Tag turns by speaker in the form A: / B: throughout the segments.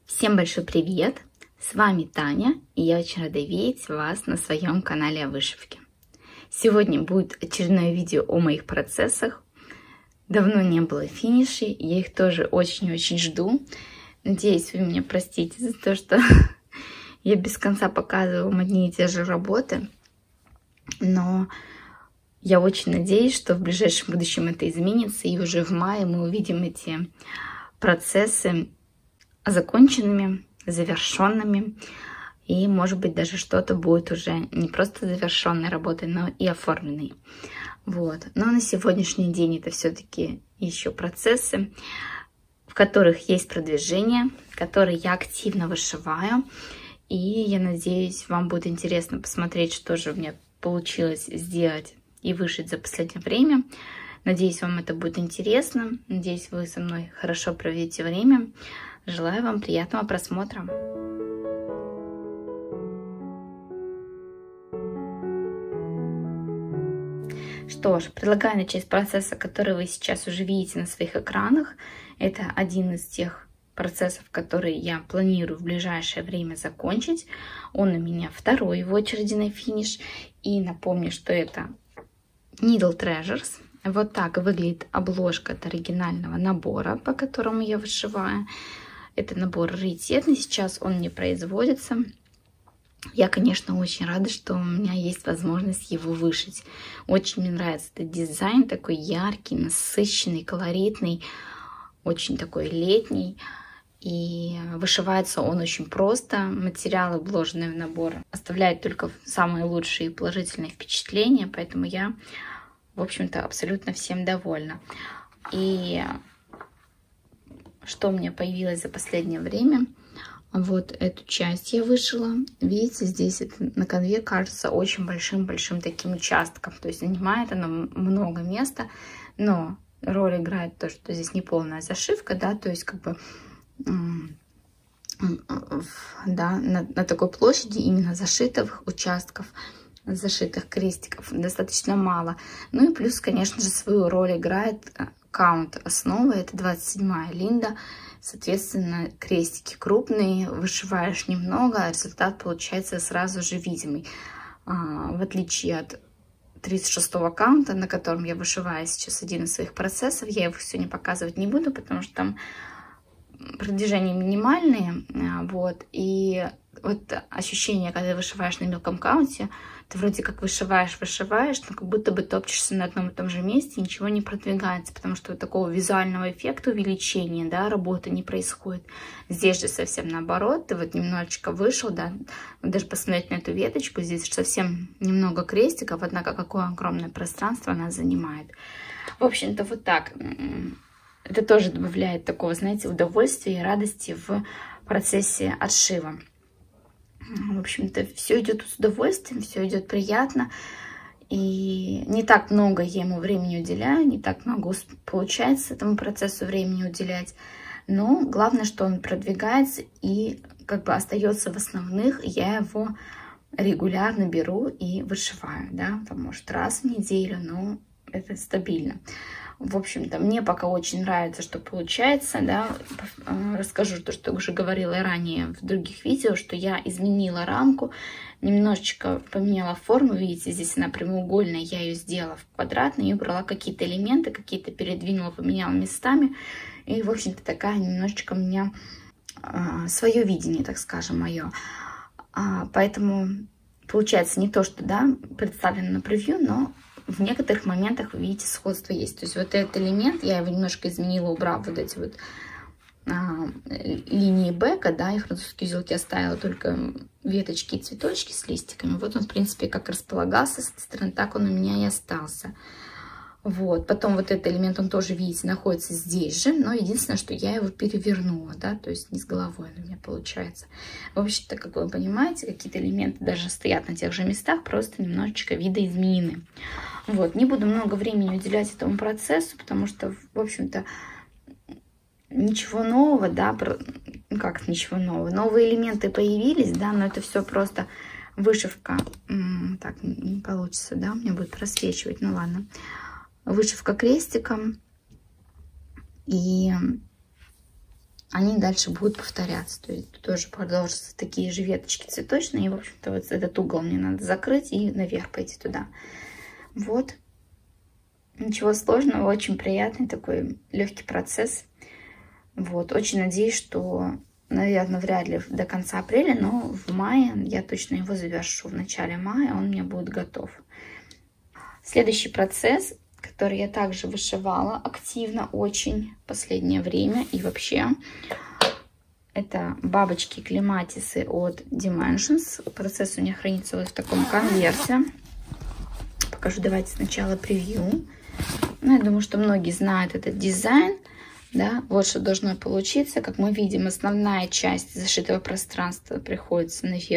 A: Всем большой привет! С вами Таня, и я очень рада видеть вас на своем канале о вышивке. Сегодня будет очередное видео о моих процессах. Давно не было финишей, я их тоже очень-очень жду. Надеюсь, вы меня простите за то, что я без конца показываю вам одни и те же работы. Но я очень надеюсь, что в ближайшем будущем это изменится, и уже в мае мы увидим эти процессы законченными, завершенными, и, может быть, даже что-то будет уже не просто завершенной работой, но и оформленной. Вот. Но на сегодняшний день это все-таки еще процессы, в которых есть продвижение, которые я активно вышиваю, и я надеюсь, вам будет интересно посмотреть, что же у меня получилось сделать и вышить за последнее время. Надеюсь, вам это будет интересно. Надеюсь, вы со мной хорошо проведете время. Желаю вам приятного просмотра. Что ж, предлагаю начать с процесса, который вы сейчас уже видите на своих экранах. Это один из тех процессов, которые я планирую в ближайшее время закончить. Он у меня второй в очереди на финиш. И напомню, что это Needle Treasures. Вот так выглядит обложка от оригинального набора, по которому я вышиваю. Это набор раритетный, сейчас он не производится. Я, конечно, очень рада, что у меня есть возможность его вышить. Очень мне нравится этот дизайн, такой яркий, насыщенный, колоритный, очень такой летний. И вышивается он очень просто. Материалы, вложенные в набор, оставляют только самые лучшие положительные впечатления, поэтому я, в общем-то, абсолютно всем довольна. И что у меня появилось за последнее время? Вот эту часть я вышила. Видите, здесь это на конве кажется очень большим таким участком. То есть занимает она много места, но роль играет то, что здесь не полная зашивка, да, то есть как бы да, на такой площади именно зашитых участков, зашитых крестиков достаточно мало. Ну и плюс, конечно же, свою роль играет каунт основы, это 27-я линда, соответственно, крестики крупные, вышиваешь немного, а результат получается сразу же видимый. В отличие от 36-го каунта, на котором я вышиваю сейчас один из своих процессов, я его сегодня показывать не буду, потому что там продвижения минимальные, вот, и вот ощущение, когда вышиваешь на мелком каунте, ты вроде как вышиваешь, но как будто бы топчешься на одном и том же месте, ничего не продвигается, потому что вот такого визуального эффекта увеличения, да, работы не происходит. Здесь же совсем наоборот, ты вот немножечко вышел, да, вот даже посмотреть на эту веточку, здесь совсем немного крестиков, однако какое огромное пространство она занимает. В общем-то, вот так. Это тоже добавляет такого, знаете, удовольствия и радости в процессе отшива. В общем-то, все идет с удовольствием, все идет приятно. И не так много я ему времени уделяю, не так много получается этому процессу времени уделять. Но главное, что он продвигается и как бы остается в основных. Я его регулярно беру и вышиваю, да, там, может, раз в неделю, но это стабильно. В общем-то, мне пока очень нравится, что получается, да. Расскажу то, что уже говорила ранее в других видео, что я изменила рамку, немножечко поменяла форму. Видите, здесь она прямоугольная, я ее сделала в квадратной и убрала какие-то элементы, какие-то передвинула, поменяла местами. И, в общем-то, такая немножечко у меня свое видение, так скажем, мое. Поэтому получается не то, что, да, представлено на превью, но в некоторых моментах, вы видите, сходство есть. То есть вот этот элемент, я его немножко изменила, убрав вот эти вот линии бэка, да, и французские узелки оставила только веточки и цветочки с листиками. Вот он, в принципе, как располагался с этой стороны, так он у меня и остался. Вот, потом вот этот элемент, он тоже, видите, находится здесь же, но единственное, что я его перевернула, да, то есть не с головой у меня получается. В общем-то, как вы понимаете, какие-то элементы даже стоят на тех же местах, просто немножечко видоизменены. Вот, не буду много времени уделять этому процессу, потому что, в общем-то, ничего нового, да, как ничего нового, новые элементы появились, да, но это все просто вышивка, так, не получится, да, у меня будет просвечивать, ну ладно. Вышивка крестиком, и они дальше будут повторяться. То есть тоже продолжатся такие же веточки цветочные. И, в общем-то, вот этот угол мне надо закрыть и наверх пойти туда. Вот. Ничего сложного, очень приятный такой легкий процесс. Вот. Очень надеюсь, что, наверное, вряд ли до конца апреля, но в мае я точно его завершу. В начале мая он у меня будет готов. Следующий процесс, который я также вышивала активно очень в последнее время. И вообще, это бабочки клематисы от Dimensions. Процесс у меня хранится вот в таком конверте. Покажу, давайте сначала превью. Ну, я думаю, что многие знают этот дизайн. Да? Вот что должно получиться. Как мы видим, основная часть зашитого пространства приходится на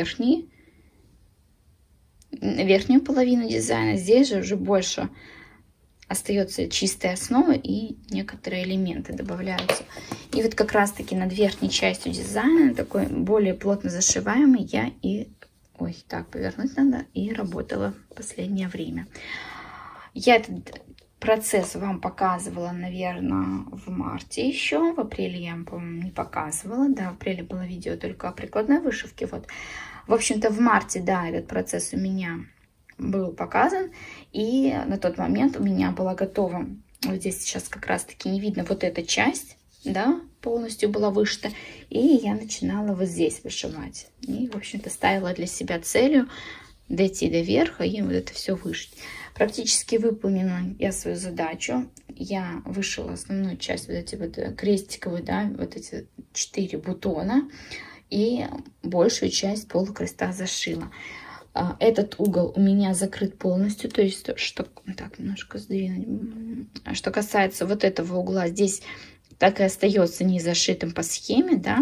A: верхнюю половину дизайна. Здесь же уже больше остается чистая основа и некоторые элементы добавляются. И вот как раз таки над верхней частью дизайна, такой более плотно зашиваемый, я и... Ой, так, повернуть надо. И работала в последнее время. Я этот процесс вам показывала, наверное, в марте еще. В апреле я вам, по-моему, не показывала. Да, в апреле было видео только о прикладной вышивке. Вот. В общем-то, в марте, да, этот процесс у меня был показан. И на тот момент у меня была готова, вот здесь сейчас как раз-таки не видно, вот эта часть, да, полностью была вышита. И я начинала вот здесь вышивать. И, в общем-то, ставила для себя целью дойти до верха и вот это все вышить. Практически выполнила я свою задачу. Я вышила основную часть, вот эти вот крестиковые, да, вот эти 4 бутона. И большую часть полукреста зашила. Этот угол у меня закрыт полностью, то есть, что, так, немножко сдвинуть. Что касается вот этого угла, здесь так и остается не зашитым по схеме, да,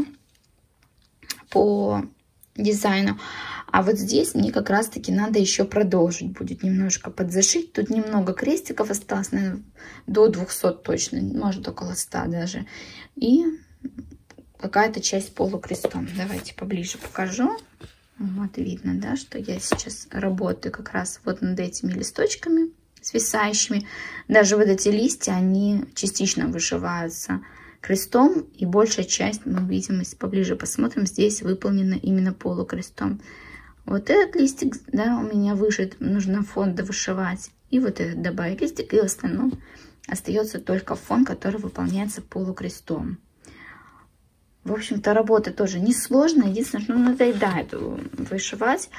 A: по дизайну. А вот здесь мне как раз-таки надо еще продолжить будет немножко подзашить. Тут немного крестиков осталось, наверное, до 200 точно, может около 100 даже. И какая-то часть полукрестом. Давайте поближе покажу. Вот видно, да, что я сейчас работаю как раз вот над этими листочками свисающими. Даже вот эти листья, они частично вышиваются крестом. И большая часть, мы видим, если поближе посмотрим, здесь выполнена именно полукрестом. Вот этот листик, да, у меня вышит, нужно фон довышивать. И вот этот добавить листик, и в остальном остается только фон, который выполняется полукрестом. В общем-то, работа тоже несложная. Единственное, что надоедает вышивать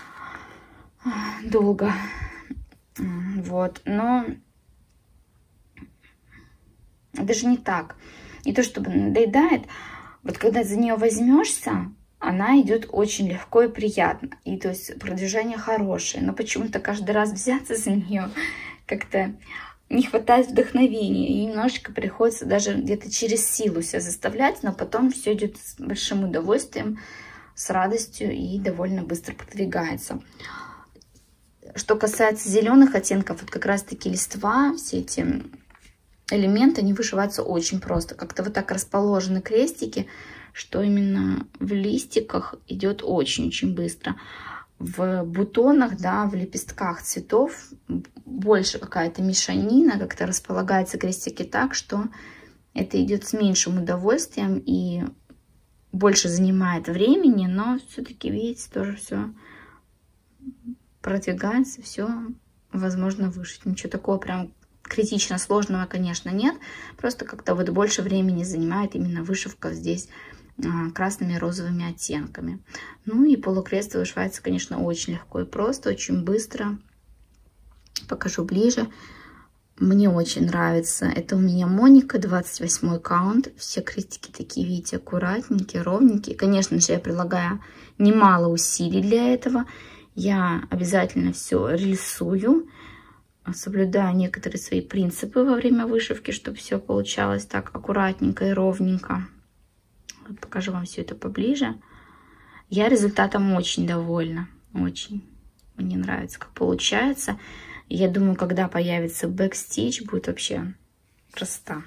A: долго. Вот. Но даже не так. Не то, чтобы надоедает. Вот когда за нее возьмешься, она идет очень легко и приятно. И то есть продвижение хорошее. Но почему-то каждый раз взяться за нее как-то не хватает вдохновения. И немножечко приходится даже где-то через силу себя заставлять. Но потом все идет с большим удовольствием, с радостью и довольно быстро продвигается. Что касается зеленых оттенков, вот как раз-таки листва, все эти элементы, они вышиваются очень просто. Как-то вот так расположены крестики, что именно в листиках идет очень-очень быстро. В бутонах, да, в лепестках цветов больше какая-то мешанина, как-то располагаются крестики так, что это идет с меньшим удовольствием и больше занимает времени, но все-таки, видите, тоже все продвигается, все возможно вышить. Ничего такого прям критично сложного, конечно, нет. Просто как-то вот больше времени занимает именно вышивка здесь красными и розовыми оттенками. Ну и полукрест вышивается, конечно, очень легко и просто, очень быстро. Покажу ближе. Мне очень нравится. Это у меня Моника, 28 каунт. Все крестики такие, видите, аккуратненькие, ровненькие. Конечно же, я прилагаю немало усилий для этого. Я обязательно все рисую, соблюдаю некоторые свои принципы во время вышивки, чтобы все получалось так аккуратненько и ровненько. Покажу вам все это поближе. Я результатом очень довольна. Очень. Мне нравится, как получается. Я думаю, когда появится бэкстич, будет вообще красота.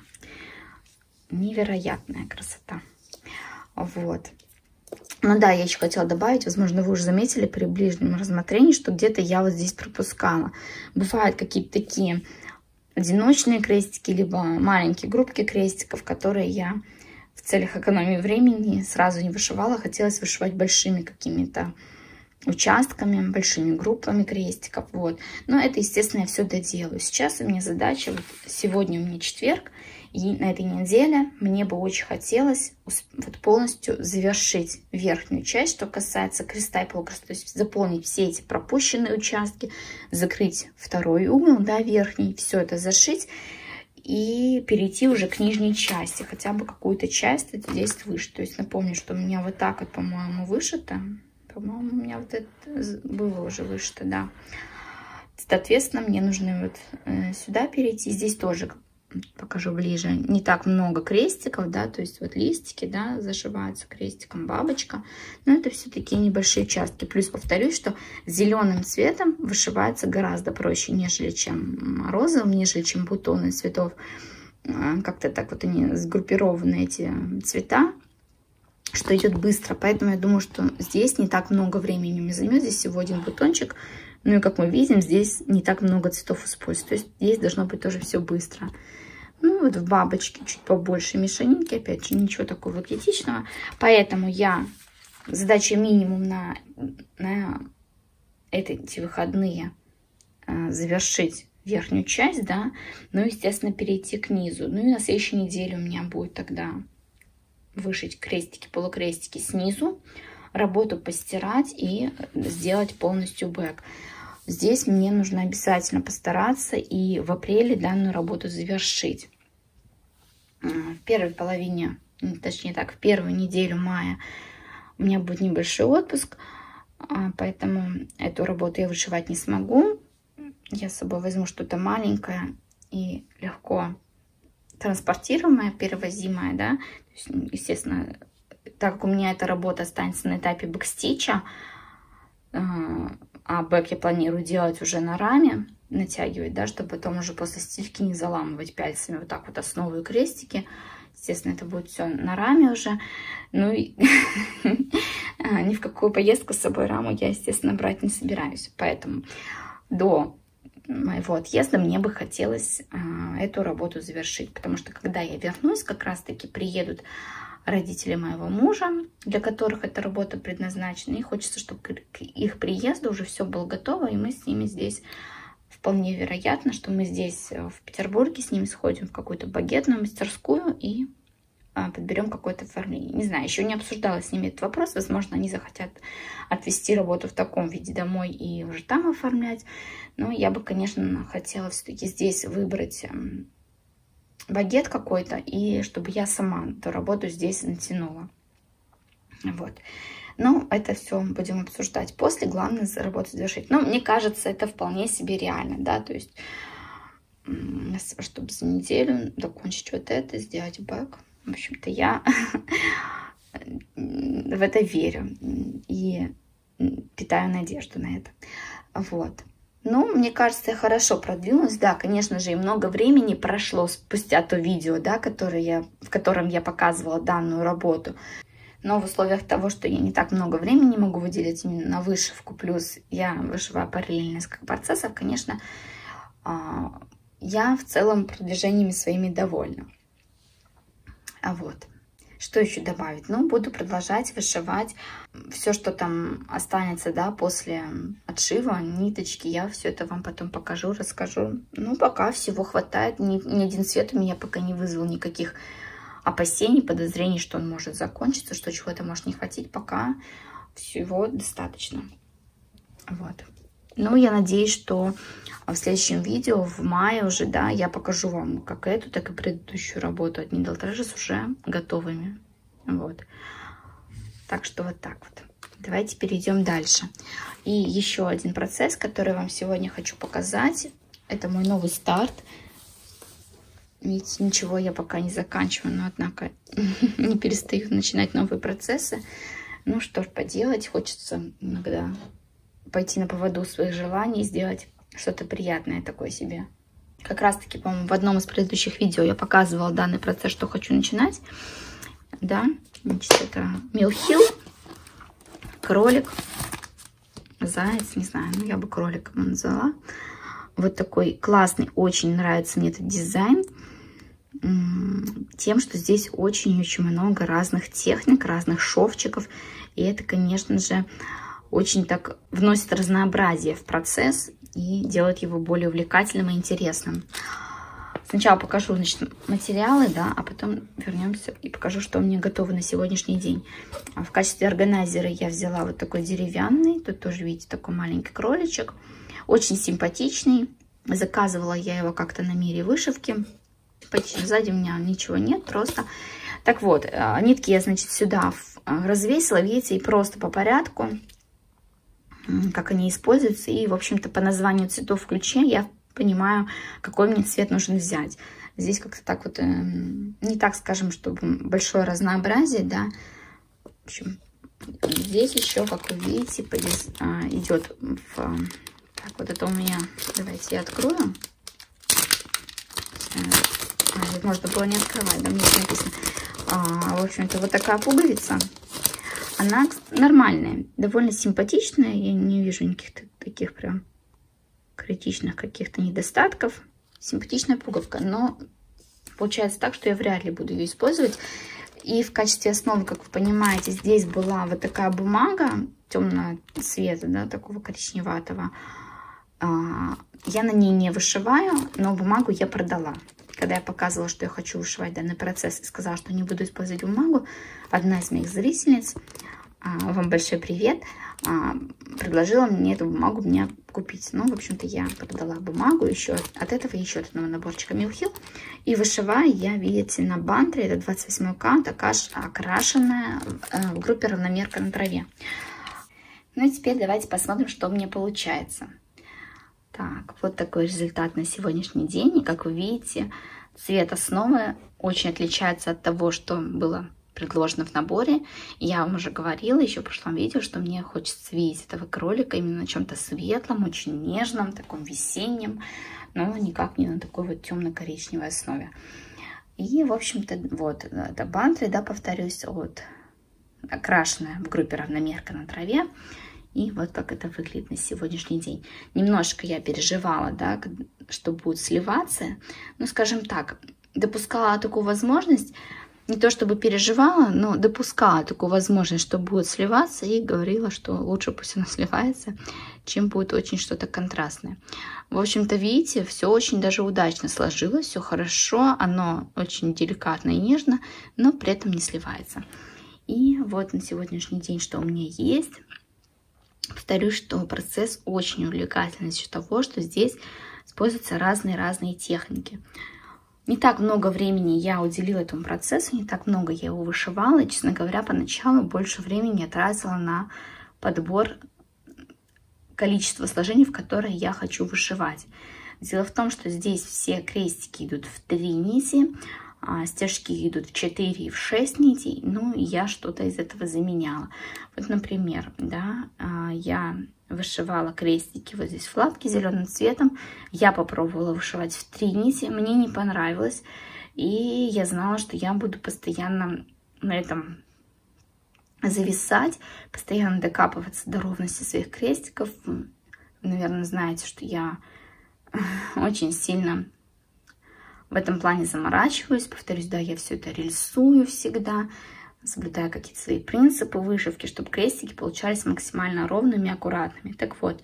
A: Невероятная красота. Вот. Ну да, я еще хотела добавить, возможно, вы уже заметили при ближнем рассмотрении, что где-то я вот здесь пропускала. Бывают какие-то такие одиночные крестики, либо маленькие группки крестиков, которые я в целях экономии времени сразу не вышивала. Хотелось вышивать большими какими-то участками, большими группами крестиков. Вот. Но это, естественно, я все доделаю. Сейчас у меня задача, вот сегодня у меня четверг, и на этой неделе мне бы очень хотелось вот полностью завершить верхнюю часть, что касается креста и полукреста, то есть заполнить все эти пропущенные участки, закрыть второй угол, да, верхний, все это зашить и перейти уже к нижней части, хотя бы какую-то часть здесь вышить. То есть напомню, что у меня вот так вот, по-моему, вышито. По-моему, у меня вот это было уже вышито, да. Соответственно, мне нужно вот сюда перейти. Здесь тоже покажу ближе. Не так много крестиков, да, то есть вот листики, да, зашиваются крестиком, бабочка. Но это все такие небольшие участки. Плюс повторюсь, что зеленым цветом вышивается гораздо проще, нежели чем розовым, нежели чем бутоны цветов. Как-то так вот они сгруппированы, эти цвета, что идет быстро. Поэтому я думаю, что здесь не так много времени мне займет. Здесь всего один бутончик. Ну и как мы видим, здесь не так много цветов используется. То есть здесь должно быть тоже все быстро. Ну вот в бабочке чуть побольше мешанинки. Опять же, ничего такого критичного. Поэтому я задача минимум на эти выходные завершить верхнюю часть, да. Ну, естественно, перейти к низу. Ну и на следующей неделе у меня будет тогда вышить крестики, полукрестики снизу, работу постирать и сделать полностью бэк. Здесь мне нужно обязательно постараться и в апреле данную работу завершить. В первой половине, точнее так, в первую неделю мая у меня будет небольшой отпуск, поэтому эту работу я вышивать не смогу. Я с собой возьму что-то маленькое и легко транспортируемое, перевозимое, да. То есть, естественно, так как у меня эта работа останется на этапе бэкстича, а бэк я планирую делать уже на раме, натягивать, да, чтобы потом уже после стельки не заламывать пальцами вот так вот основу и крестики. Естественно, это будет все на раме уже. Ну и ни в какую поездку с собой раму я, естественно, брать не собираюсь. Поэтому до моего отъезда мне бы хотелось эту работу завершить, потому что когда я вернусь, как раз-таки приедут родители моего мужа, для которых эта работа предназначена, и хочется, чтобы к их приезду уже все было готово, и мы с ними здесь, вполне вероятно, что мы здесь в Петербурге с ними сходим в какую-то багетную мастерскую и подберем какое-то оформление. Не знаю, еще не обсуждала с ними этот вопрос. Возможно, они захотят отвезти работу в таком виде домой и уже там оформлять. Но я бы, конечно, хотела все-таки здесь выбрать багет какой-то, и чтобы я сама эту работу здесь натянула. Вот. Но это все будем обсуждать после. Главное работу завершить. Но мне кажется, это вполне себе реально, да, то есть, чтобы за неделю закончить вот это, сделать бэк. В общем-то, я в это верю и питаю надежду на это. Вот. Ну, мне кажется, я хорошо продвинулась. Да, конечно же, и много времени прошло спустя то видео, да, в котором я показывала данную работу. Но в условиях того, что я не так много времени могу выделить именно на вышивку, плюс я вышиваю параллельно несколько процессов, конечно, я в целом продвижениями своими довольна. Вот. Что еще добавить? Ну, буду продолжать вышивать все, что там останется, да, после отшива, ниточки. Я все это вам потом покажу, расскажу. Ну, пока всего хватает. Ни один цвет у меня пока не вызвал никаких опасений, подозрений, что он может закончиться, что чего-то может не хватить. Пока всего достаточно. Вот. Ну, я надеюсь, что в следующем видео, в мае уже, да, я покажу вам как эту, так и предыдущую работу от Needle Treasures уже готовыми. Вот. Так что вот так вот. Давайте перейдем дальше. И еще один процесс, который вам сегодня хочу показать. Это мой новый старт. Видите, ничего я пока не заканчиваю, но, однако, не перестаю начинать новые процессы. Ну, что ж поделать, хочется иногда пойти на поводу своих желаний, сделать что-то приятное такое себе. Как раз таки, по-моему, в одном из предыдущих видео я показывала данный процесс, что хочу начинать. Да, значит, это Милхил, кролик, заяц, не знаю, ну я бы кролик назвала. Вот такой классный, очень нравится мне этот дизайн. тем, что здесь очень-очень много разных техник, разных шовчиков. И это, конечно же, очень так вносит разнообразие в процесс и делает его более увлекательным и интересным. Сначала покажу, значит, материалы, да, а потом вернемся и покажу, что у меня готово на сегодняшний день. В качестве органайзера я взяла вот такой деревянный. Тут тоже, видите, такой маленький кроличек. Очень симпатичный. Заказывала я его как-то на Мире вышивки. Симпатично. Сзади у меня ничего нет, просто. Так вот, нитки я, значит, сюда развесила, видите, и просто по порядку, как они используются. И, в общем-то, по названию цветов в ключе я понимаю, какой мне цвет нужно взять. Здесь как-то так вот, не так, скажем, чтобы большое разнообразие, да. В общем, здесь еще, как вы видите, идет в... Так, вот это у меня, давайте я открою. Можно было не открывать, да, мне написано. В общем-то, вот такая пуговица. Она нормальная, довольно симпатичная. Я не вижу никаких таких прям критичных каких-то недостатков. Симпатичная пуговка, но получается так, что я вряд ли буду ее использовать. И в качестве основы, как вы понимаете, здесь была вот такая бумага темного цвета, да, такого коричневатого. Я на ней не вышиваю, но бумагу я продала. Когда я показывала, что я хочу вышивать данный процесс и сказала, что не буду использовать бумагу, одна из моих зрительниц, вам большой привет, предложила мне эту бумагу мне купить. Ну, в общем-то, я продала бумагу еще от этого еще от одного наборчика Mill Hill. И вышиваю я, видите, на бантре, это 28 кант, окрашенная в группе равномерка на траве. Ну и теперь давайте посмотрим, что у меня получается. Так, вот такой результат на сегодняшний день. И как вы видите, цвет основы очень отличается от того, что было предложено в наборе. Я вам уже говорила еще в прошлом видео, что мне хочется видеть этого кролика именно на чем-то светлом, очень нежном, таком весеннем, но никак не на такой вот темно-коричневой основе. И, в общем-то, вот это бантри, да, повторюсь, вот окрашенная в группе равномерка на траве. И вот как это выглядит на сегодняшний день. Немножко я переживала, да, что будет сливаться. Ну, скажем так, допускала такую возможность, не то чтобы переживала, но допускала такую возможность, что будет сливаться, и говорила, что лучше пусть оно сливается, чем будет очень что-то контрастное. В общем-то, видите, все очень даже удачно сложилось, все хорошо, оно очень деликатно и нежно, но при этом не сливается. И вот на сегодняшний день, что у меня есть. Повторюсь, что процесс очень увлекательный за счет того, что здесь используются разные техники. Не так много времени я уделила этому процессу, не так много я его вышивала. И, честно говоря, поначалу больше времени я тратила на подбор количества сложений, в которые я хочу вышивать. Дело в том, что здесь все крестики идут в 3 нити, стежки идут в 4 и в 6 нитей, ну и я что-то из этого заменяла. Вот, например, да, я вышивала крестики вот здесь в лапке зеленым цветом, я попробовала вышивать в 3 нити, мне не понравилось, и я знала, что я буду постоянно на этом зависать, постоянно докапываться до ровности своих крестиков. Вы, наверное, знаете, что я очень сильно в этом плане заморачиваюсь. Повторюсь, да, я все это рисую всегда, соблюдаю какие-то свои принципы вышивки, чтобы крестики получались максимально ровными и аккуратными. Так вот,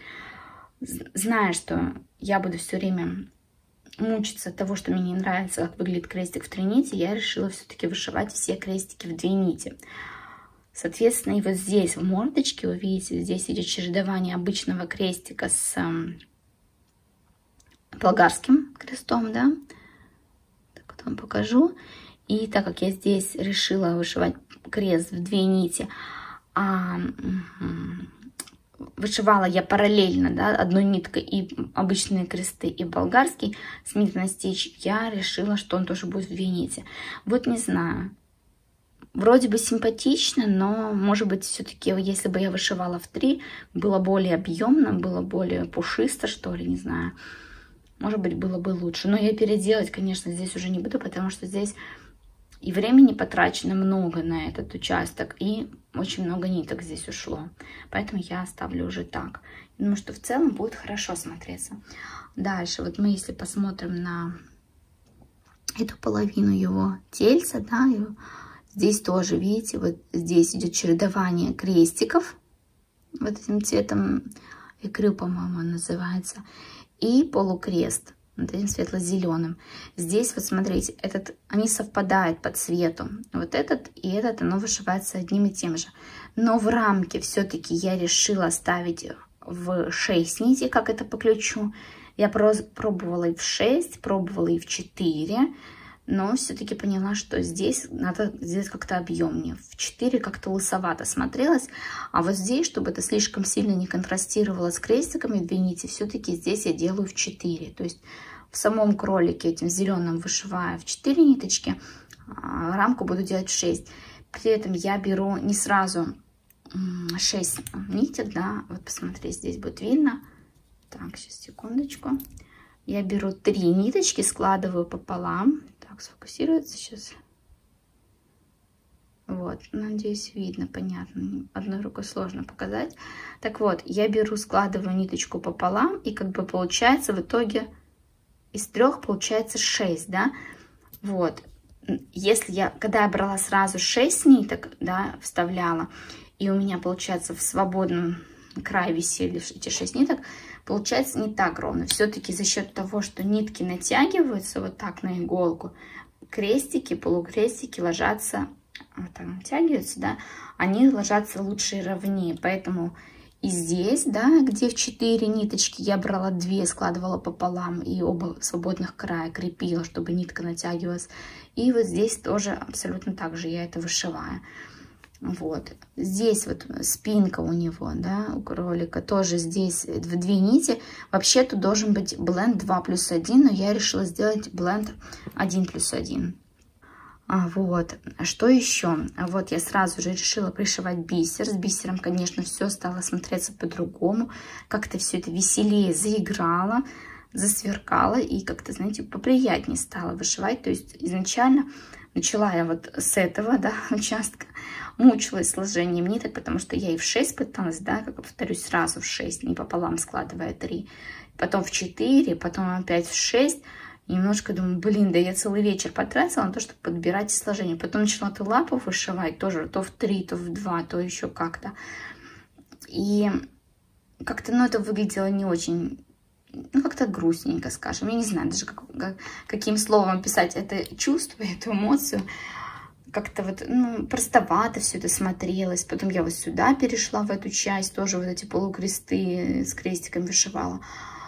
A: зная, что я буду все время мучиться от того, что мне не нравится, как выглядит крестик в 3 нити, я решила все-таки вышивать все крестики в 2 нити. Соответственно, и вот здесь в мордочке, вы видите, здесь идет чередование обычного крестика с болгарским крестом, да. Вам покажу. И так как я здесь решила вышивать крест в 2 нити, вышивала я параллельно, да, одной ниткой и обычные кресты, и болгарский с Smith & Stitch, я решила, что он тоже будет в 2 нити. Вот не знаю. Вроде бы симпатично, но, может быть, все-таки, если бы я вышивала в 3, было более объемно, было более пушисто, что ли, не знаю. Может быть, было бы лучше. Но я переделать, конечно, здесь уже не буду, потому что здесь и времени потрачено много на этот участок, и очень много ниток здесь ушло. Поэтому я оставлю уже так. Думаю, что в целом будет хорошо смотреться. Дальше, вот мы, если посмотрим на эту половину его тельца, да, и здесь тоже, видите, вот здесь идет чередование крестиков, вот этим цветом икры, по-моему, он называется, и полукрест, вот этим светло-зеленым. Здесь вот смотрите, они совпадают по цвету, вот этот и этот, оно вышивается одним и тем же. Но в рамке все-таки я решила ставить в 6 нитей, как это по ключу. Я пробовала и в 6, пробовала и в 4, но все-таки поняла, что здесь надо сделать как-то объемнее. В 4 как-то лысовато смотрелось, а вот здесь, чтобы это слишком сильно не контрастировало с крестиками 2 нити, все-таки здесь я делаю в 4. То есть в самом кролике этим зеленым вышиваю в 4 ниточки, а рамку буду делать в 6. При этом я беру не сразу 6 ниток, да, вот посмотрите, здесь будет видно. Так, сейчас, секундочку. Я беру 3 ниточки, складываю пополам. Так, сфокусируется сейчас. Вот, надеюсь, видно, понятно. Одной рукой сложно показать. Так вот, я беру, складываю ниточку пополам, и как бы получается в итоге из 3 получается 6, да. Вот, если когда я брала сразу 6 ниток, да, вставляла, и у меня, получается, в свободном крае висели эти 6 ниток, получается не так ровно. Все-таки за счет того, что нитки натягиваются вот так на иголку, крестики, полукрестики ложатся, вот так натягиваются, да, они ложатся лучше и ровнее. Поэтому и здесь, да, где в 4 ниточки я брала 2, складывала пополам и оба свободных края крепила, чтобы нитка натягивалась. И вот здесь тоже абсолютно так же я это вышиваю. Вот здесь вот спинка у него, да, у кролика тоже здесь в 2 нити. Вообще тут должен быть бленд 2+1, но я решила сделать бленд 1+1. Вот, что еще? Вот я сразу же решила пришивать бисер. С бисером, конечно, все стало смотреться по-другому. Как-то все это веселее заиграло, засверкало и как-то, знаете, поприятнее стало вышивать. То есть изначально начала я вот с этого, да, участка, мучилась сложением ниток, потому что я и в 6 пыталась, да, как повторюсь, сразу в 6, не пополам складывая 3, потом в 4, потом опять в 6. И немножко думаю, блин, да я целый вечер потратила на то, чтобы подбирать сложения. Потом начала эту лапу вышивать тоже то в 3, то в 2, то еще как-то. И как-то, ну, это выглядело не очень, ну, как-то грустненько, скажем. Я не знаю даже, каким словом описать это чувство, эту эмоцию. Как-то вот, ну, простовато все это смотрелось. Потом я вот сюда перешла, в эту часть, тоже вот эти полукресты с крестиками вышивала.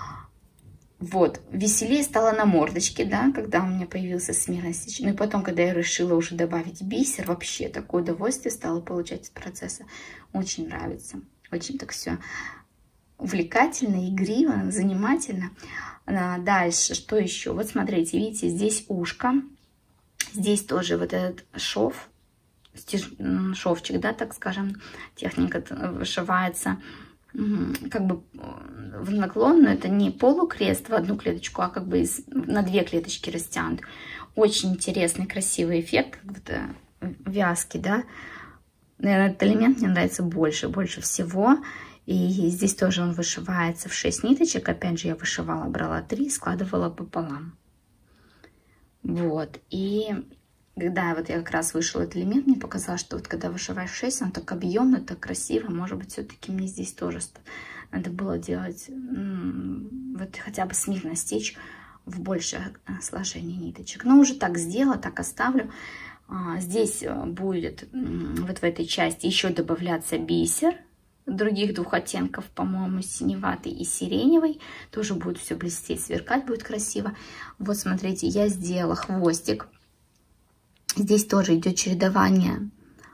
A: Вот, веселее стало на мордочке, да, когда у меня появился смелость. Ну и потом, когда я решила уже добавить бисер, вообще такое удовольствие стало получать от процесса. Очень нравится. Очень так все увлекательно, игриво, занимательно. Дальше, что еще? Вот смотрите, видите, здесь ушко. Здесь тоже вот этот шов, шовчик, да, так скажем, техника вышивается как бы в наклон, но это не полукрест в одну клеточку, а как бы на 2 клеточки растянут. Очень интересный, красивый эффект вязки, да. Наверное, этот элемент мне нравится больше всего. И здесь тоже он вышивается в 6 ниточек. Опять же, я вышивала, брала 3, складывала пополам. Вот, и когда вот я как раз вышила этот элемент, мне показалось, что вот когда вышиваешь 6, он так объемно, так красиво. Может быть, все-таки мне здесь тоже надо было делать, вот хотя бы смирно стичь в большее сложение ниточек. Но уже так сделала, так оставлю. Здесь будет вот в этой части еще добавляться бисер. Других 2 оттенков, по-моему, синеватый и сиреневый. Тоже будет все блестеть, сверкать будет красиво. Вот смотрите, я сделала хвостик. Здесь тоже идет чередование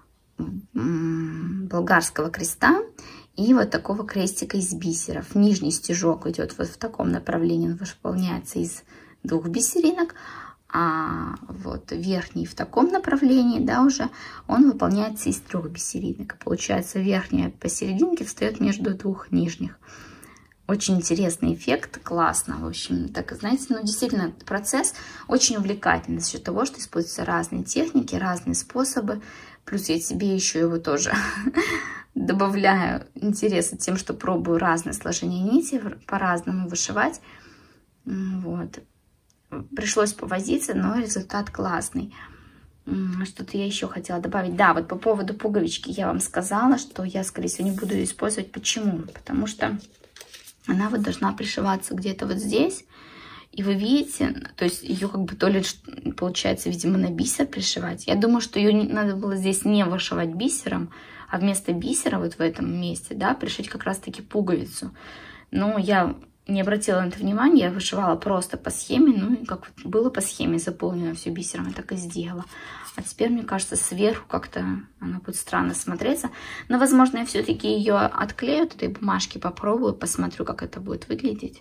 A: болгарского креста и вот такого крестика из бисеров. Нижний стежок идет вот в таком направлении, он выполняется из 2 бисеринок. А вот верхний в таком направлении, да, уже он выполняется из 3 бисеринок. Получается, верхняя посерединке встает между 2 нижних. Очень интересный эффект, классно, в общем, так, знаете, ну, действительно, процесс очень увлекательный за счет того, что используются разные техники, разные способы. Плюс я себе еще его тоже добавляю интереса тем, что пробую разные сложения нити, по-разному вышивать. Вот. пришлось повозиться, но результат классный. Что-то я еще хотела добавить. Да, вот по поводу пуговички я вам сказала, что я, скорее всего, не буду ее использовать. Почему? Потому что она вот должна пришиваться где-то вот здесь. И вы видите, то есть ее как бы то ли, получается, видимо, на бисер пришивать. Я думаю, что ее надо было здесь не вышивать бисером, а вместо бисера вот в этом месте, да, пришить как раз-таки пуговицу. Но я не обратила на это внимания, я вышивала просто по схеме, ну и как вот было по схеме заполнено все бисером, я так и сделала. А теперь, мне кажется, сверху как-то она будет странно смотреться. Но, возможно, я все-таки ее отклею от этой бумажки, попробую, посмотрю, как это будет выглядеть.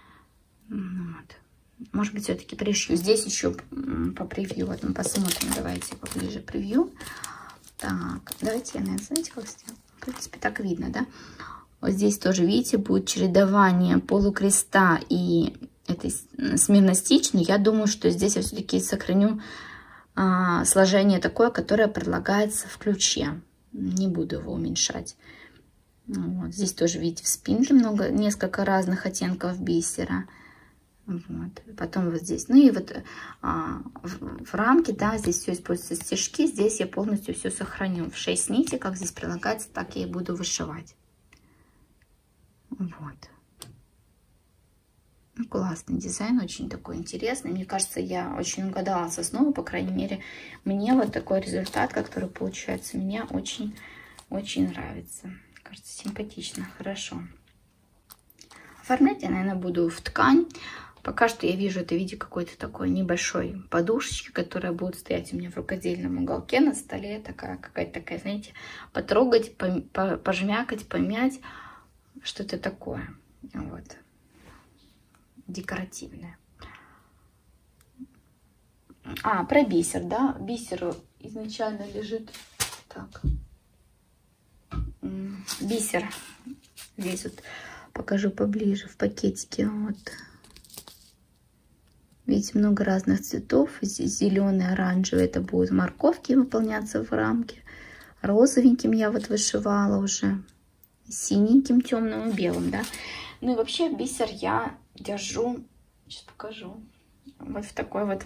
A: Вот. Может быть, все-таки пришью. Здесь еще по превью, вот мы посмотрим, давайте поближе превью. Так, давайте я, наверное, знаете, как сделаю? В принципе, так видно, да? Вот здесь тоже, видите, будет чередование полукреста и этой смирно стич, но я думаю, что здесь я все-таки сохраню сложение такое, которое предлагается в ключе. Не буду его уменьшать. Вот. Здесь тоже, видите, в спинке несколько разных оттенков бисера. Вот. Потом вот здесь. Ну и вот в рамке, да, здесь все используются стежки. Здесь я полностью все сохраню. В 6 нитей, как здесь прилагается, так я и буду вышивать. Вот. Ну, классный дизайн, очень такой интересный. Мне кажется, я очень угадала с основы, по крайней мере, мне вот такой результат, который получается, мне очень нравится. Кажется, симпатично, хорошо. Оформлять я, наверное, буду в ткань. Пока что я вижу это в виде какой-то такой небольшой подушечки, которая будет стоять у меня в рукодельном уголке на столе. Какая-то такая, знаете, потрогать, пожмякать, помять. Что-то такое. Вот. Декоративное. Про бисер, да? Бисер изначально лежит... Так. Бисер. Здесь вот покажу поближе в пакетике. Вот. Видите, много разных цветов. Здесь зеленый, оранжевый. Это будут морковки выполняться в рамке. Розовеньким я вот вышивала уже. Синеньким, темным и белым, да. Ну и вообще бисер я держу. Сейчас покажу. Вот в такой вот...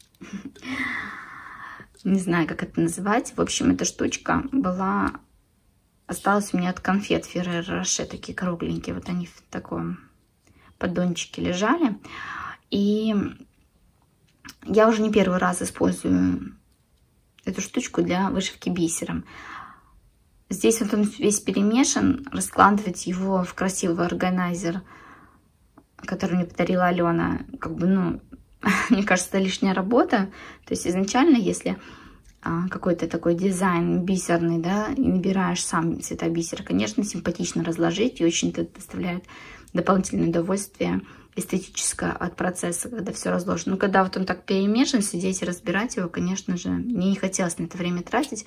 A: Не знаю, как это называть. В общем, эта штучка была... Осталась у меня от конфет Ferrero Rocher. Такие кругленькие. Вот они в таком поддончике лежали. И я уже не первый раз использую эту штучку для вышивки бисером. Здесь вот он весь перемешан. Раскладывать его в красивый органайзер, который мне подарила Алена, как бы, ну, мне кажется, это лишняя работа. То есть изначально, если какой-то такой дизайн бисерный, да, и набираешь сам цвета бисера, конечно, симпатично разложить, и очень это доставляет дополнительное удовольствие эстетическое от процесса, когда все разложено. Но когда вот он так перемешан, сидеть и разбирать его, конечно же, мне не хотелось на это время тратить.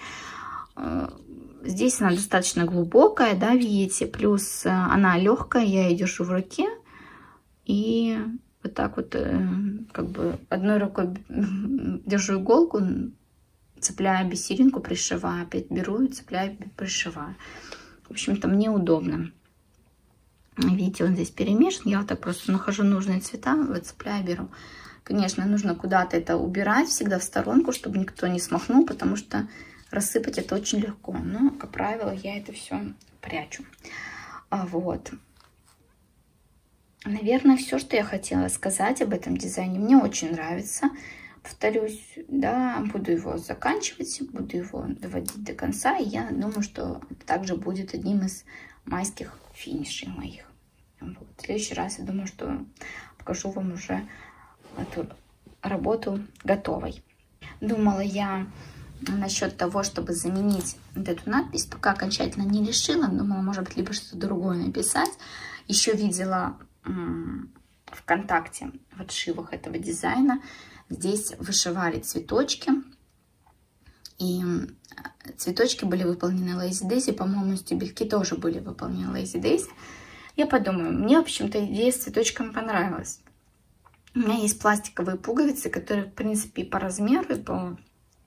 A: Здесь она достаточно глубокая, да, видите, плюс она легкая, я ее держу в руке, и вот так вот, как бы, одной рукой держу иголку, цепляю бисеринку, пришиваю, опять беру и цепляю, пришиваю. В общем-то, мне удобно. Видите, он здесь перемешан, я вот так просто нахожу нужные цвета, выцепляю, беру. Конечно, нужно куда-то это убирать, всегда в сторонку, чтобы никто не смахнул, потому что рассыпать это очень легко. Но, как правило, я это все прячу. Вот. Наверное, все, что я хотела сказать об этом дизайне. Мне очень нравится. Повторюсь, да, буду его заканчивать, буду его доводить до конца. И я думаю, что это также будет одним из майских финишей моих. Вот. В следующий раз, я думаю, что покажу вам уже эту работу готовой. Думала я насчет того, чтобы заменить вот эту надпись, пока окончательно не решила. Думала, может быть, либо что-то другое написать. Еще видела ВКонтакте в отшивах этого дизайна. Здесь вышивали цветочки. И цветочки были выполнены Lazy Daisy. По-моему, стебельки тоже были выполнены Lazy Daisy. Я подумаю, мне, в общем-то, идея с цветочками понравилась. У меня есть пластиковые пуговицы, которые, в принципе, и по размеру, и по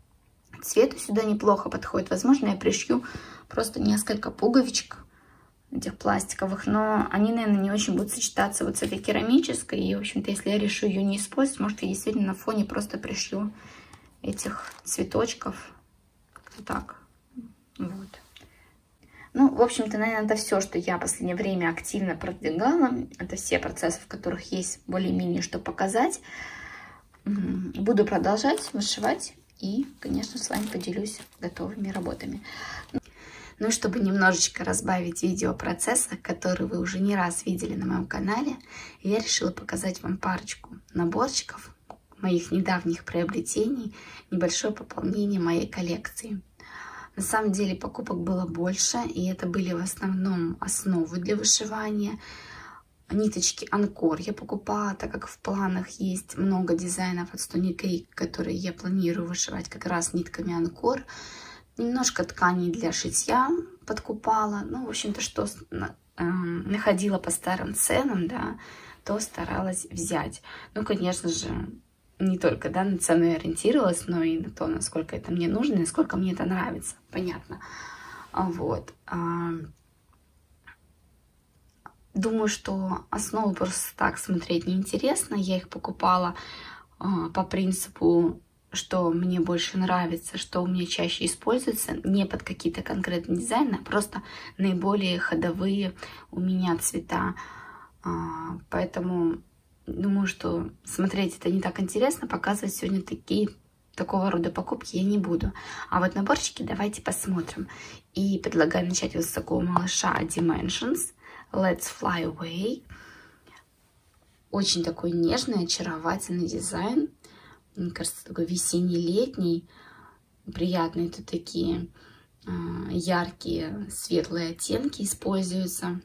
A: цвету сюда неплохо подходят. Возможно, я пришью просто несколько пуговичек этих пластиковых, но они, наверное, не очень будут сочетаться вот с этой керамической. И, в общем-то, если я решу ее не использовать, может, я действительно на фоне просто пришлю этих цветочков. Как-то так. Вот. Ну, в общем-то, наверное, это все, что я в последнее время активно продвигала. Это все процессы, в которых есть более-менее что показать. Буду продолжать вышивать и, конечно, с вами поделюсь готовыми работами. Ну, чтобы немножечко разбавить видеопроцесса, который вы уже не раз видели на моем канале, я решила показать вам парочку наборчиков моих недавних приобретений, небольшое пополнение моей коллекции. На самом деле покупок было больше, и это были в основном основы для вышивания. Ниточки Анкор я покупала, так как в планах есть много дизайнов от Stony Creek, которые я планирую вышивать как раз нитками Анкор. Немножко тканей для шитья подкупала. Ну, в общем-то, что находила по старым ценам, да, то старалась взять. Ну, конечно же, не только, да, на цену я ориентировалась, но и на то, насколько это мне нужно, и насколько мне это нравится. Понятно. Вот. Думаю, что основы просто так смотреть неинтересно. Я их покупала по принципу, что мне больше нравится, что у меня чаще используется, не под какие-то конкретные дизайны, а просто наиболее ходовые у меня цвета. Поэтому думаю, что смотреть это не так интересно, показывать сегодня такого рода покупки я не буду. А вот наборчики давайте посмотрим. И предлагаю начать вот с такого малыша Dimensions Let's Fly Away. Очень такой нежный, очаровательный дизайн. Мне кажется, такой весенний-летний. Приятные тут такие яркие, светлые оттенки используются.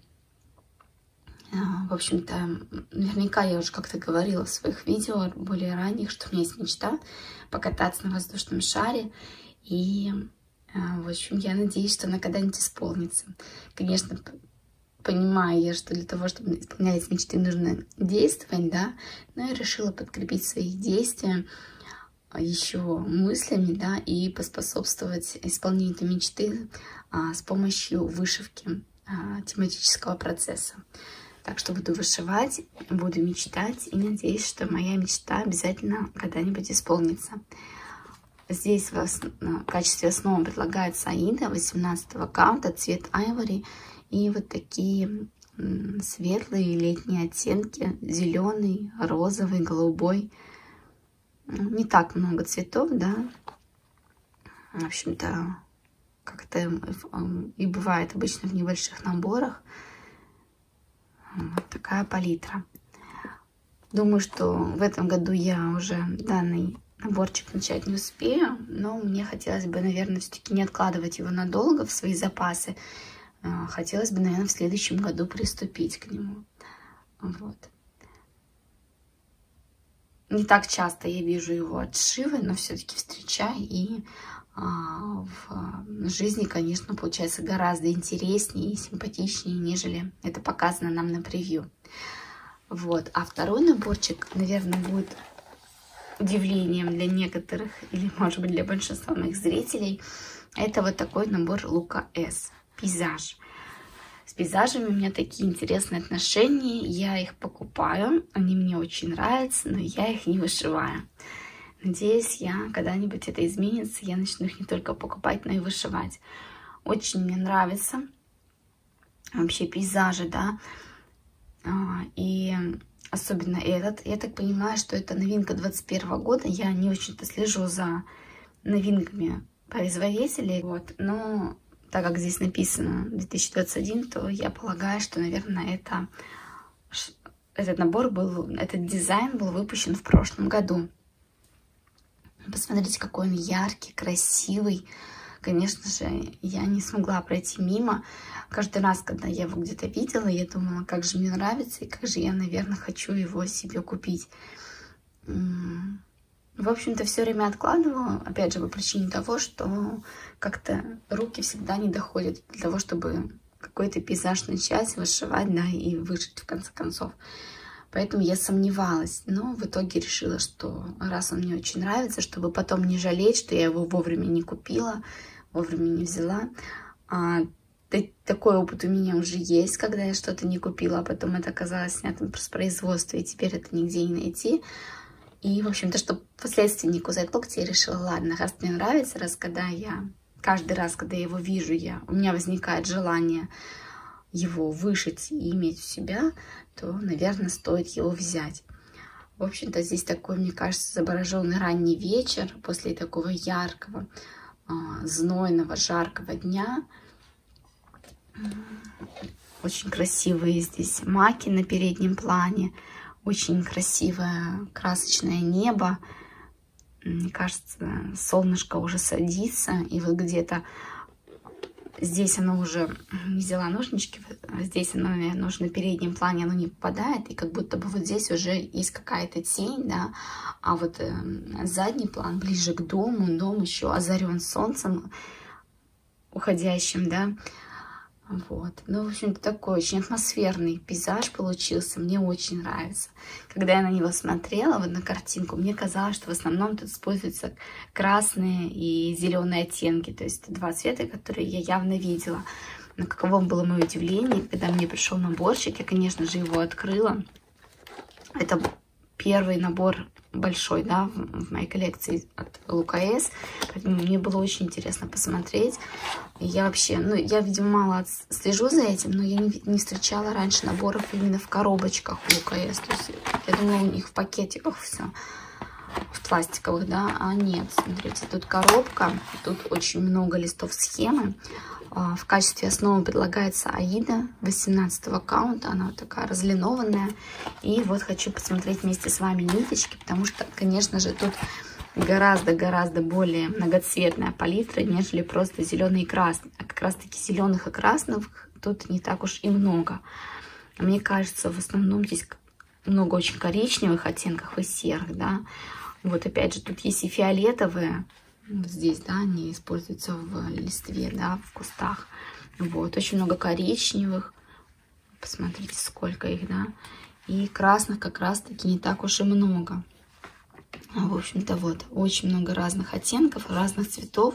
A: В общем-то, наверняка я уже как-то говорила в своих видео более ранних, что у меня есть мечта покататься на воздушном шаре. И, в общем, я надеюсь, что она когда-нибудь исполнится. Конечно, понимаю я, что для того, чтобы исполнять мечты, нужно действовать, да, но я решила подкрепить свои действия еще мыслями, да, и поспособствовать исполнению этой мечты с помощью вышивки тематического процесса. Так что буду вышивать, буду мечтать и надеюсь, что моя мечта обязательно когда-нибудь исполнится. Здесь в качестве основы предлагается Аида 18-го каунта, цвет айвори. И вот такие светлые летние оттенки, зеленый, розовый, голубой. Не так много цветов, да. В общем-то, как-то и бывает обычно в небольших наборах. Вот такая палитра. Думаю, что в этом году я уже данный наборчик начать не успею, но мне хотелось бы, наверное, все-таки не откладывать его надолго в свои запасы. Хотелось бы, наверное, в следующем году приступить к нему. Вот. Не так часто я вижу его отшивы, но все-таки встречаю. И в жизни, конечно, получается гораздо интереснее и симпатичнее, нежели это показано нам на превью. Вот. А второй наборчик, наверное, будет удивлением для некоторых, или, может быть, для большинства моих зрителей. Это вот такой набор Лука С. Пейзаж. С пейзажами у меня такие интересные отношения. Я их покупаю, они мне очень нравятся, но я их не вышиваю. Надеюсь, когда-нибудь это изменится, я начну их не только покупать, но и вышивать. Очень мне нравятся вообще пейзажи, да. И особенно этот. Я так понимаю, что это новинка 2021 года. Я не очень-то слежу за новинками производителей. Вот. Но так как здесь написано 2021, то я полагаю, что, наверное, этот дизайн был выпущен в прошлом году. Посмотрите, какой он яркий, красивый. Конечно же, я не смогла пройти мимо. Каждый раз, когда я его где-то видела, я думала, как же мне нравится, и как же я, наверное, хочу его себе купить. В общем-то, все время откладывала, опять же, по причине того, что как-то руки всегда не доходят для того, чтобы какой-то пейзаж начать вышивать, да, и вышить в конце концов. Поэтому я сомневалась, но в итоге решила, что раз он мне очень нравится, чтобы потом не жалеть, что я его вовремя не купила, вовремя не взяла, Такой опыт у меня уже есть, когда я что-то не купила, а потом это оказалось снятым с производства, и теперь это нигде не найти. И, в общем-то, чтобы впоследствии не кусать локти, я решила, ладно, раз мне нравится, каждый раз, когда я его вижу, у меня возникает желание его вышить и иметь у себя, то, наверное, стоит его взять. В общем-то, здесь такой, мне кажется, изображенный ранний вечер после такого яркого, знойного, жаркого дня. Очень красивые здесь маки на переднем плане, очень красивое красочное небо. Мне кажется, солнышко уже садится, и вот где-то здесь оно уже, не взяла ножнички, здесь оно, наверное, уже на переднем плане оно не попадает, и как будто бы вот здесь уже есть какая-то тень, да, а вот задний план ближе к дому, дом еще озарен солнцем уходящим, да, вот. Ну, в общем-то, такой очень атмосферный пейзаж получился, мне очень нравится. Когда я на него смотрела, вот на картинку, мне казалось, что в основном тут используются красные и зеленые оттенки, то есть два цвета, которые я явно видела. Но каково было мое удивление, когда мне пришел наборчик, я, конечно же, его открыла. Это первый набор большой, да, в моей коллекции от ЛКС, поэтому мне было очень интересно посмотреть. Я вообще, ну, я, видимо, мало слежу за этим, но я не встречала раньше наборов именно в коробочках ЛКС, то есть я думала, у них в пакетиках все, в пластиковых, да, а нет, смотрите, тут коробка, тут очень много листов схемы. В качестве основы предлагается Аида 18-го каунта, она вот такая разлинованная. И вот хочу посмотреть вместе с вами ниточки, потому что, конечно же, тут гораздо более многоцветная палитра, нежели просто зеленый и красный. А как раз таки зеленых и красных тут не так уж и много. Мне кажется, в основном здесь много очень коричневых оттенков и серых, да. Вот опять же, тут есть и фиолетовые. Вот здесь, да, они используются в листве, да, в кустах. Вот, очень много коричневых. Посмотрите, сколько их, да. И красных как раз-таки не так уж и много. В общем-то, вот, очень много разных оттенков, разных цветов.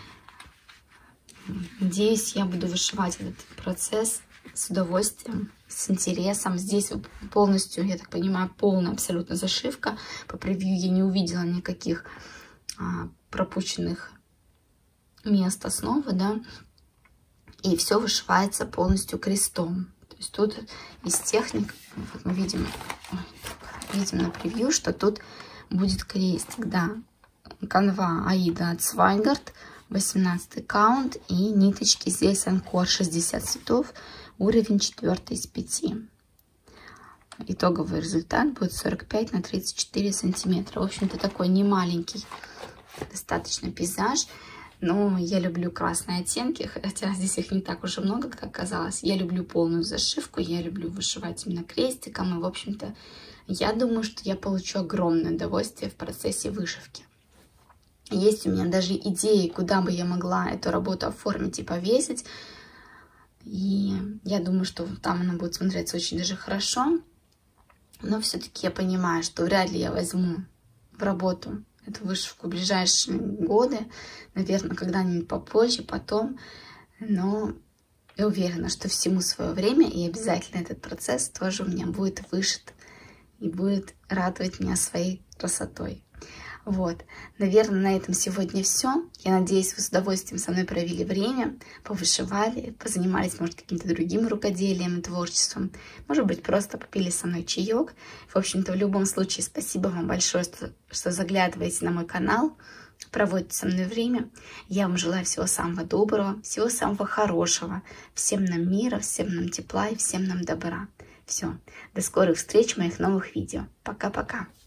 A: Надеюсь, я буду вышивать этот процесс с удовольствием, с интересом. Здесь полностью, я так понимаю, полная абсолютно зашивка. По превью я не увидела никаких пропущенных мест основы, да, и все вышивается полностью крестом. То есть тут из техник, вот мы видим на превью, что тут будет крестик, да, канва Аида от Свайгард, 18 каунт, и ниточки здесь Анкор 60 цветов, уровень 4 из 5. Итоговый результат будет 45 на 34 сантиметра. В общем-то, такой немаленький достаточно пейзаж, но я люблю красные оттенки, хотя здесь их не так уж и много, как оказалось. Я люблю полную зашивку, я люблю вышивать именно крестиком, и, в общем-то, я думаю, что я получу огромное удовольствие в процессе вышивки. Есть у меня даже идеи, куда бы я могла эту работу оформить и повесить, и я думаю, что там она будет смотреться очень даже хорошо, но все-таки я понимаю, что вряд ли я возьму в работу эту вышивку в ближайшие годы, наверное, когда-нибудь попозже, потом, но я уверена, что всему свое время, и обязательно этот процесс тоже у меня будет вышит и будет радовать меня своей красотой. Вот, наверное, на этом сегодня все. Я надеюсь, вы с удовольствием со мной провели время, повышивали, позанимались, может, каким-то другим рукоделием и творчеством. Может быть, просто попили со мной чаек. В общем-то, в любом случае, спасибо вам большое, что заглядываете на мой канал, проводите со мной время. Я вам желаю всего самого доброго, всего самого хорошего. Всем нам мира, всем нам тепла и всем нам добра. Все, до скорых встреч в моих новых видео. Пока-пока.